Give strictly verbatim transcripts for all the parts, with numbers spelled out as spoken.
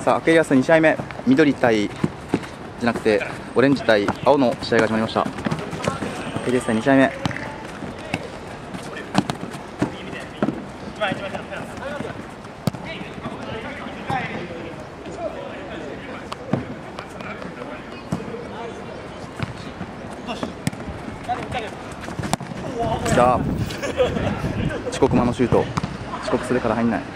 さあ、アクエリアスに試合目、緑対じゃなくてオレンジ対青の試合が始まりました。アクエリアス対に試合目。さあ、遅刻魔のシュート、遅刻するから入んない。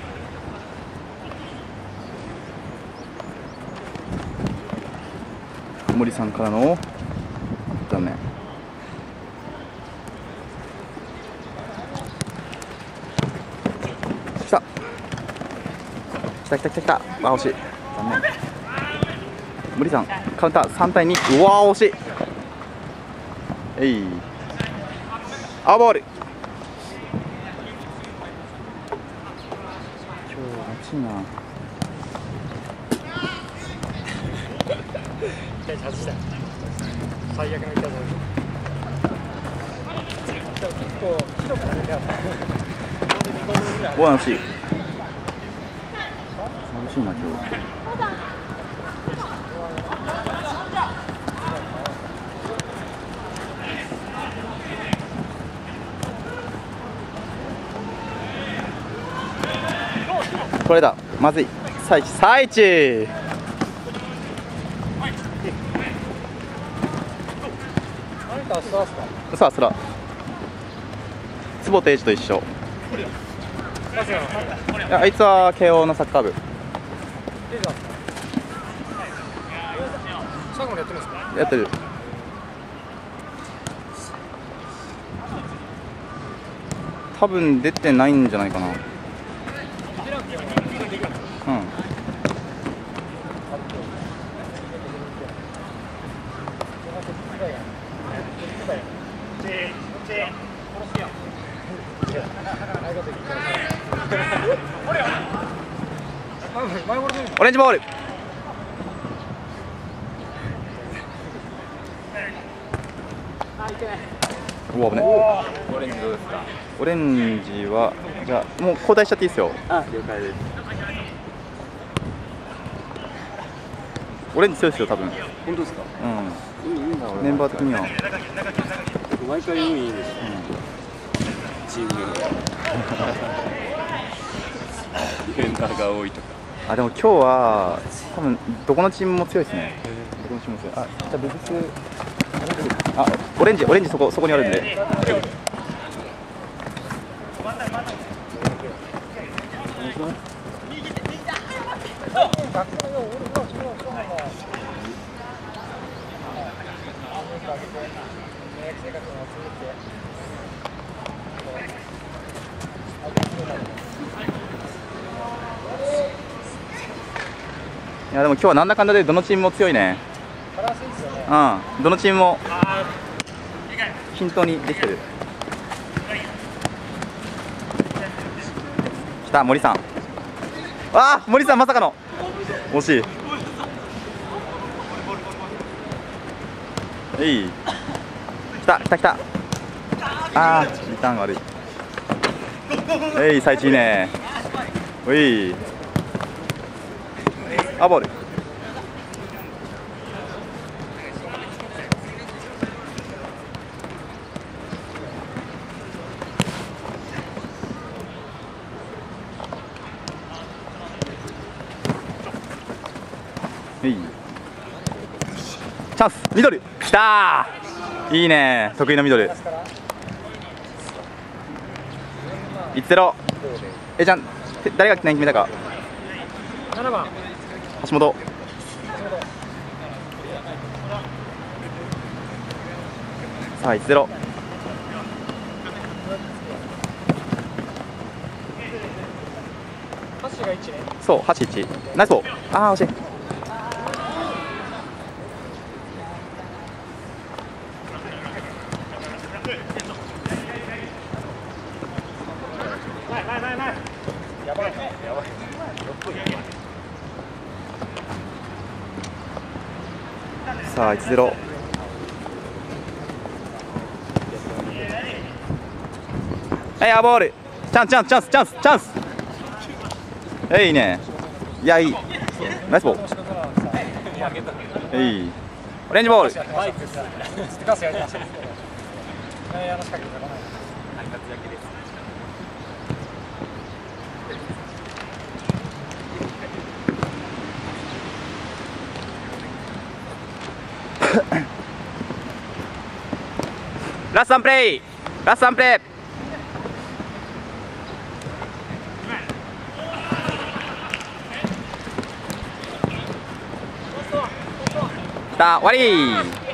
森さんからのダメ。来た来た来た来た来た。あ、惜しい。残念。森さんカウンターさん対に。うわー、惜しい。えい、青ボール。今日暑いな。 最悪の言い方です。結構ひどくなるやつ。 お、惜しい。寂しいな今日。これだ、まずい。サイチ、サイチ。さあ、そら坪定治と一緒。いや、あいつは慶応のサッカー部。やってる。多分出てないんじゃないかな。うん。オレンジボール。おお、危ね。 オレンジどうですか？ オレンジはじゃあもう交代しちゃっていいですよ。 あ、了解です。 オレンジ強いですよ多分。 本当ですか？ うん。 いい、いいんだ俺。 メンバー的には。 毎回運いいです。チームのディフェンダーが多いとか。 あ、でも今日は多分どこのチームも強いですね。どこのチームも強い。あ、じゃあブブス。あ、オレンジ、オレンジそこそこにあるんで。いやでも今日はなんだかんだでどのチームも強いね。うん、どのチームも均等にできてる。来た森さん。あー、森さんまさかの惜しい。えい、来た来た来た。あー、リターン悪い。えい、最中いいね。おい、あ、ボール。いいチャンス、ミドルきたー。いいね、得意のミドル。いちゼロ。えちゃん、誰が何決めたか。 ななばん橋本。さあいちゼロ。 橋がいちね。 そう、はちいち。ナイスボール。ああ、惜しい。さあいちゼロ。はい、アボール。チャンスチャンスチャンスチャンスチャンス。えいいね。いや、いい。 ナイスボール。えい、オレンジボール。 バイクです。ガスやりました。内野の仕掛けてこない。 ラストワンプレイ、ラストワンプレイ。さあ終わり。